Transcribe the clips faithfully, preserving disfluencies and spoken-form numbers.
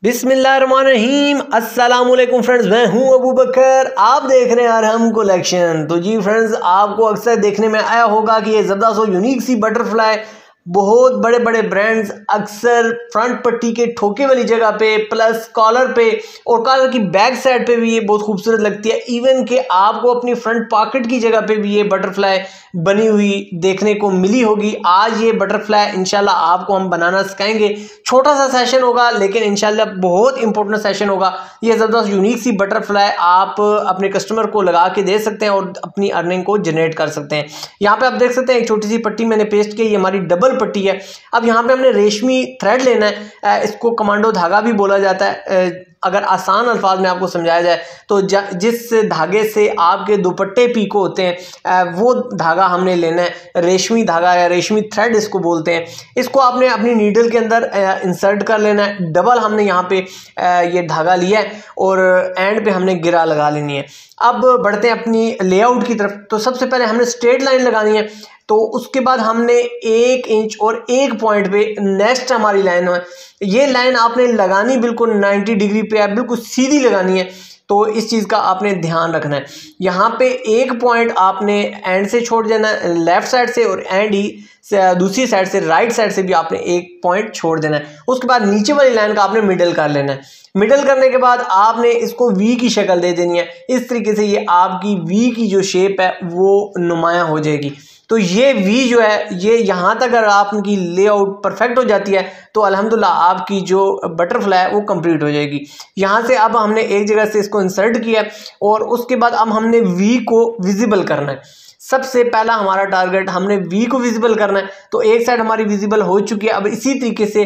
बिस्मिल्लाहिर्रहमानिर्रहीम अस्सलाम वालेकुम फ्रेंड्स, मैं हूं अबू बकर। आप देख रहे हैं अरहम कलेक्शन। तो जी फ्रेंड्स, आपको अक्सर देखने में आया होगा कि ये ज़बरदस्त और यूनिक सी बटरफ्लाई बहुत बड़े बड़े ब्रांड्स अक्सर फ्रंट पट्टी के ठोके वाली जगह पे प्लस कॉलर पे और कॉलर की बैक साइड पे भी ये बहुत खूबसूरत लगती है। इवन कि आपको अपनी फ्रंट पॉकेट की जगह पे भी ये बटरफ्लाई बनी हुई देखने को मिली होगी। आज ये बटरफ्लाई इंशाल्लाह आपको हम बनाना सिखाएंगे। छोटा सा सेशन होगा लेकिन इंशाल्लाह बहुत इंपॉर्टेंट सेशन होगा। ये ज़बरदस्त यूनिक सी बटरफ्लाई आप अपने कस्टमर को लगा के दे सकते हैं और अपनी अर्निंग को जनरेट कर सकते हैं। यहाँ पे आप देख सकते हैं एक छोटी सी पट्टी मैंने पेस्ट की, ये हमारी डबल पट्टी है। अब यहाँ पे हमने रेशमी थ्रेड लेना है, इसको कमांडो धागा भी बोला जाता है। अगर आसान अल्फाज में आपको समझाया जाए तो जिस धागे से आपके दुपट्टे पीको होते हैं वो धागा हमने लेना है। रेशमी धागा या रेशमी थ्रेड इसको बोलते हैं। इसको आपने अपनी नीडल के अंदर इंसर्ट कर लेना है। डबल हमने यहाँ पे ये धागा लिया है और एंड पे हमने गिरा लगा लेनी है। अब बढ़ते हैं अपनी लेआउट की तरफ। तो सबसे पहले हमने स्ट्रेट लाइन लगानी है। तो उसके बाद हमने एक इंच और एक पॉइंट पे नेक्स्ट हमारी लाइन है। ये लाइन आपने लगानी बिल्कुल नब्बे डिग्री पे है, बिल्कुल सीधी लगानी है। तो इस चीज़ का आपने ध्यान रखना है। यहाँ पे एक पॉइंट आपने एंड से छोड़ देना है लेफ्ट साइड से, और एंड ही से दूसरी साइड से राइट साइड से भी आपने एक पॉइंट छोड़ देना है। उसके बाद नीचे वाली लाइन का आपने मिडल कर लेना है। मिडल करने के बाद आपने इसको वी की शक्ल दे देनी है। इस तरीके से ये आपकी वी की जो शेप है वो नुमायाँ हो जाएगी। तो ये वी जो है ये यहाँ तक अगर आपकी लेआउट परफेक्ट हो जाती है तो अल्हम्दुलिल्लाह आपकी जो बटरफ्लाई है वो कंप्लीट हो जाएगी। यहाँ से अब हमने एक जगह से इसको इंसर्ट किया और उसके बाद अब हमने वी को विजिबल करना है। सबसे पहला हमारा टारगेट हमने वी को विजिबल करना है। तो एक साइड हमारी विजिबल हो चुकी है। अब इसी तरीके से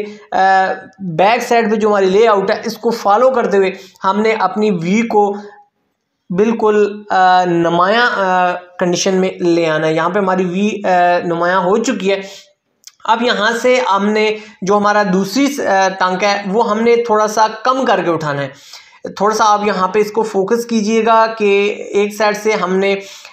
बैक साइड पे जो हमारी लेआउट है इसको फॉलो करते हुए हमने अपनी वी को बिल्कुल नुमाया कंडीशन में ले आना है। यहाँ पे हमारी वी नुमाया हो चुकी है। अब यहाँ से हमने जो हमारा दूसरी टांका है वो हमने थोड़ा सा कम करके उठाना है। थोड़ा सा आप यहाँ पे इसको फोकस कीजिएगा कि एक साइड से हमने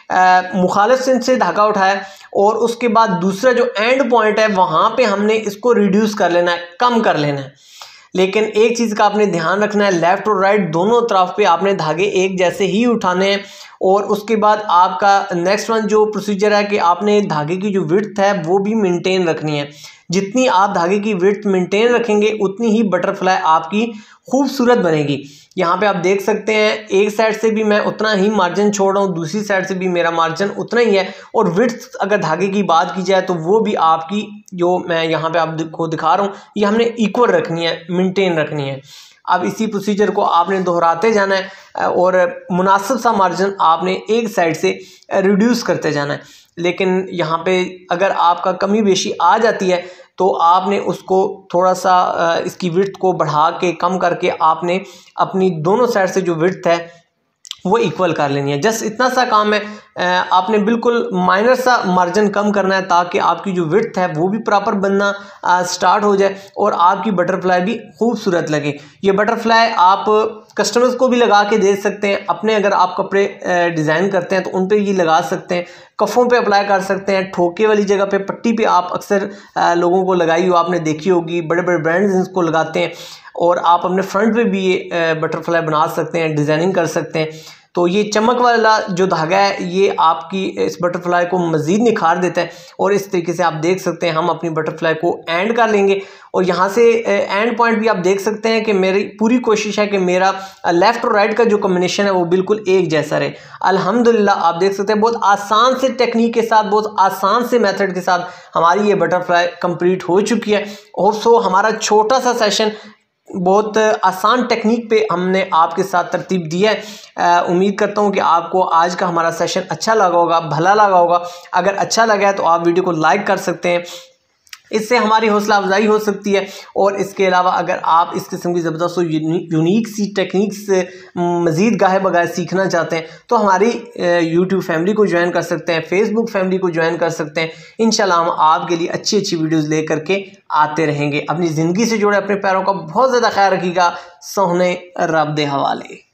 मुखालिफ सिंध से धागा उठाया और उसके बाद दूसरा जो एंड पॉइंट है वहाँ पे हमने इसको रिड्यूस कर लेना है, कम कर लेना है। लेकिन एक चीज़ का आपने ध्यान रखना है, लेफ़्ट और राइट दोनों तरफ पे आपने धागे एक जैसे ही उठाने हैं। और उसके बाद आपका नेक्स्ट वन जो प्रोसीजर है कि आपने धागे की जो विड्थ है वो भी मेंटेन रखनी है। जितनी आप धागे की विड्थ मेंटेन रखेंगे उतनी ही बटरफ्लाई आपकी खूबसूरत बनेगी। यहाँ पे आप देख सकते हैं एक साइड से भी मैं उतना ही मार्जिन छोड़ रहा हूँ, दूसरी साइड से भी मेरा मार्जिन उतना ही है। और विड्थ अगर धागे की बात की जाए तो वो भी आपकी जो मैं यहाँ पे आपको दिखा रहा हूँ ये हमने इक्वल रखनी है, मेंटेन रखनी है। अब इसी प्रोसीजर को आपने दोहराते जाना है और मुनासिब सा मार्जिन आपने एक साइड से रिड्यूस करते जाना है। लेकिन यहाँ पे अगर आपका कमी बेशी आ जाती है तो आपने उसको थोड़ा सा इसकी विड्थ को बढ़ा के कम करके आपने अपनी दोनों साइड से जो विड्थ है वो इक्वल कर लेनी है। जस्ट इतना सा काम है, आपने बिल्कुल माइनर सा मार्जिन कम करना है ताकि आपकी जो विड्थ है वो भी प्रॉपर बनना स्टार्ट हो जाए और आपकी बटरफ्लाई भी खूबसूरत लगे। ये बटरफ्लाई आप कस्टमर्स को भी लगा के दे सकते हैं। अपने अगर आप कपड़े डिज़ाइन करते हैं तो उन पे ये लगा सकते हैं, कफ़ों पे अप्लाई कर सकते हैं, ठोके वाली जगह पे पट्टी पे आप अक्सर लोगों को लगाई हो, आपने देखी होगी, बड़े बड़े ब्रांड्स इसको लगाते हैं। और आप अपने फ्रंट पे भी ये बटरफ्लाई बना सकते हैं, डिज़ाइनिंग कर सकते हैं। तो ये चमक वाला जो धागा है ये आपकी इस बटरफ्लाई को मज़ीद निखार देता है। और इस तरीके से आप देख सकते हैं हम अपनी बटरफ्लाई को एंड कर लेंगे। और यहाँ से एंड पॉइंट भी आप देख सकते हैं कि मेरी पूरी कोशिश है कि मेरा लेफ़्ट और राइट का जो कॉम्बिनेशन है वो बिल्कुल एक जैसा रहे। अल्हम्दुलिल्लाह आप देख सकते हैं बहुत आसान से टेक्निक के साथ, बहुत आसान से मेथड के साथ हमारी ये बटरफ्लाई कंप्लीट हो चुकी है। और सो हमारा छोटा सा सेशन बहुत आसान टेक्निक पे हमने आपके साथ तरतीब दी है। उम्मीद करता हूँ कि आपको आज का हमारा सेशन अच्छा लगा होगा, भला लगा होगा। अगर अच्छा लगा है तो आप वीडियो को लाइक कर सकते हैं, इससे हमारी हौसला अफजाई हो सकती है। और इसके अलावा अगर आप इस किस्म की ज़बरदस्त यूनिक सी टेक्निक्स मज़ीद गाहे बगाहे सीखना चाहते हैं तो हमारी यूट्यूब फैमिली को ज्वाइन कर सकते हैं, फेसबुक फैमिली को ज्वाइन कर सकते हैं। इंशाल्लाह हम आपके लिए अच्छी अच्छी वीडियोज़ ले करके आते रहेंगे। अपनी ज़िंदगी से जुड़े अपने पैरों का बहुत ज़्यादा ख्याल रखिएगा। सोहने रब दे हवाले।